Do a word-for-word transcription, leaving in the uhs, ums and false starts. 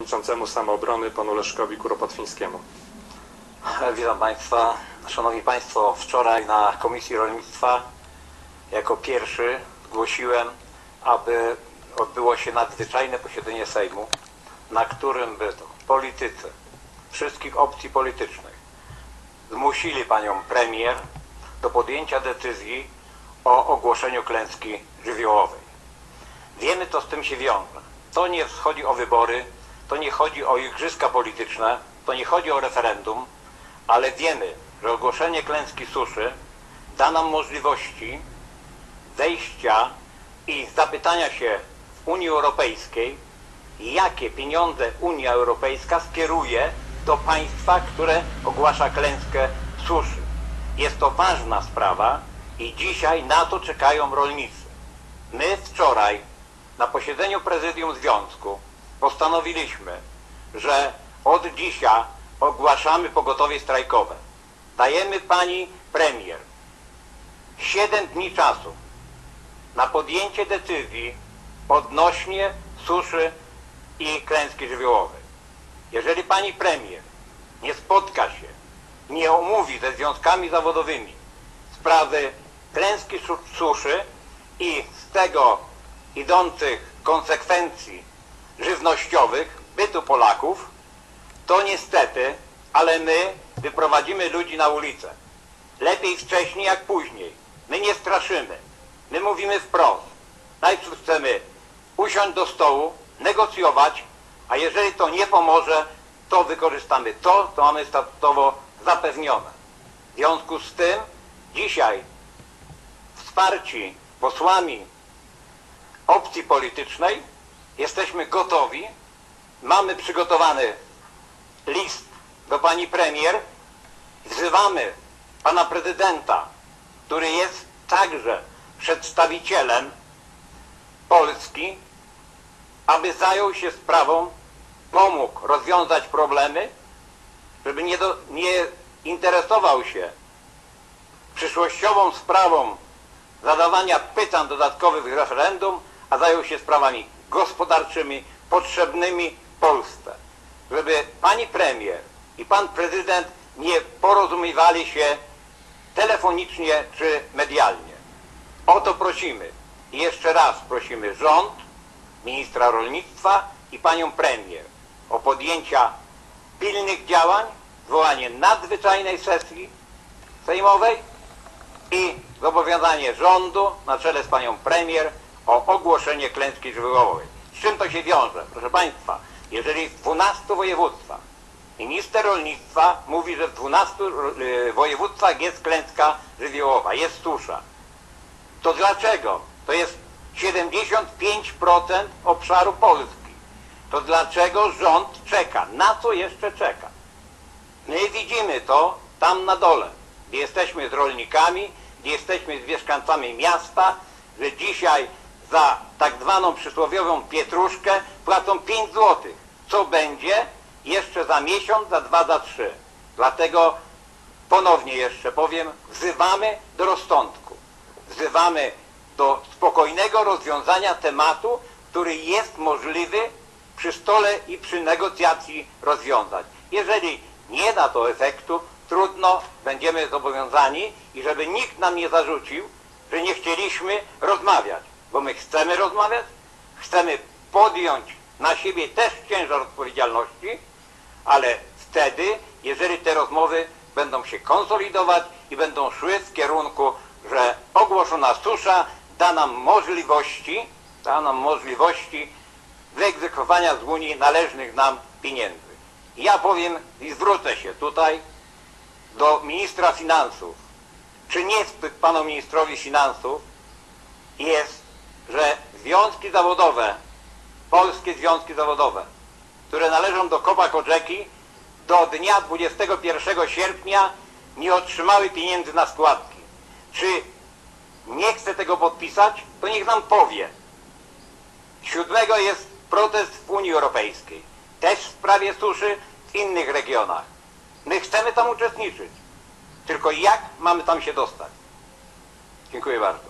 przewodniczącemu Samoobrony panu Leszkowi Kuropatwińskiemu. Witam Państwa. Szanowni Państwo, wczoraj na Komisji Rolnictwa jako pierwszy zgłosiłem, aby odbyło się nadzwyczajne posiedzenie Sejmu, na którym by to politycy wszystkich opcji politycznych zmusili panią premier do podjęcia decyzji o ogłoszeniu klęski żywiołowej. Wiemy, co z tym się wiąże. To nie chodzi o wybory, to nie chodzi o igrzyska polityczne, to nie chodzi o referendum, ale wiemy, że ogłoszenie klęski suszy da nam możliwości wejścia i zapytania się w Unii Europejskiej, jakie pieniądze Unia Europejska skieruje do państwa, które ogłasza klęskę suszy. Jest to ważna sprawa i dzisiaj na to czekają rolnicy. My wczoraj na posiedzeniu Prezydium Związku postanowiliśmy, że od dzisiaj ogłaszamy pogotowie strajkowe. Dajemy pani premier siedem dni czasu na podjęcie decyzji odnośnie suszy i klęski żywiołowej. Jeżeli pani premier nie spotka się, nie omówi ze związkami zawodowymi sprawy klęski suszy i z tego idących konsekwencji żywnościowych bytu Polaków, to niestety, ale my wyprowadzimy ludzi na ulicę. Lepiej wcześniej jak później. My nie straszymy. My mówimy wprost. Najpierw chcemy usiąść do stołu, negocjować, a jeżeli to nie pomoże, to wykorzystamy to, co mamy statutowo zapewnione. W związku z tym dzisiaj wsparci posłami opcji politycznej jesteśmy gotowi, mamy przygotowany list do pani premier, wzywamy pana prezydenta, który jest także przedstawicielem Polski, aby zajął się sprawą, pomógł rozwiązać problemy, żeby nie, do, nie interesował się przyszłościową sprawą zadawania pytań dodatkowych w referendum, a zajął się sprawami gospodarczymi, potrzebnymi Polsce. Żeby pani premier i pan prezydent nie porozumiewali się telefonicznie czy medialnie. O to prosimy. I jeszcze raz prosimy rząd, ministra rolnictwa i panią premier o podjęcia pilnych działań, zwołanie nadzwyczajnej sesji sejmowej i zobowiązanie rządu na czele z panią premier o ogłoszenie klęski żywiołowej. Z czym to się wiąże? Proszę państwa, jeżeli w dwunastu województwach minister rolnictwa mówi, że w dwunastu województwach jest klęska żywiołowa, jest susza, to dlaczego? To jest siedemdziesiąt pięć procent obszaru Polski. To dlaczego rząd czeka? Na co jeszcze czeka? My widzimy to tam na dole, gdzie jesteśmy z rolnikami, gdzie jesteśmy z mieszkańcami miasta, że dzisiaj za tak zwaną przysłowiową pietruszkę płacą pięć złotych. Co będzie jeszcze za miesiąc, za dwa, za trzy. Dlatego ponownie jeszcze powiem, wzywamy do rozsądku. Wzywamy do spokojnego rozwiązania tematu, który jest możliwy przy stole i przy negocjacji rozwiązać. Jeżeli nie da to efektu, trudno, będziemy zobowiązani i żeby nikt nam nie zarzucił, że nie chcieliśmy rozmawiać, bo my chcemy rozmawiać, chcemy podjąć na siebie też ciężar odpowiedzialności, ale wtedy, jeżeli te rozmowy będą się konsolidować i będą szły w kierunku, że ogłoszona susza da nam możliwości, da nam możliwości wyegzekwowania z Unii należnych nam pieniędzy. Ja powiem i zwrócę się tutaj do ministra finansów. Czy nie wstyd panu ministrowi finansów jest, że związki zawodowe, polskie związki zawodowe, które należą do Kopa Kodżeki, do dnia dwudziestego pierwszego sierpnia nie otrzymały pieniędzy na składki. Czy nie chce tego podpisać, to niech nam powie. Siódmego jest protest w Unii Europejskiej, też w sprawie suszy w innych regionach. My chcemy tam uczestniczyć, tylko jak mamy tam się dostać? Dziękuję bardzo.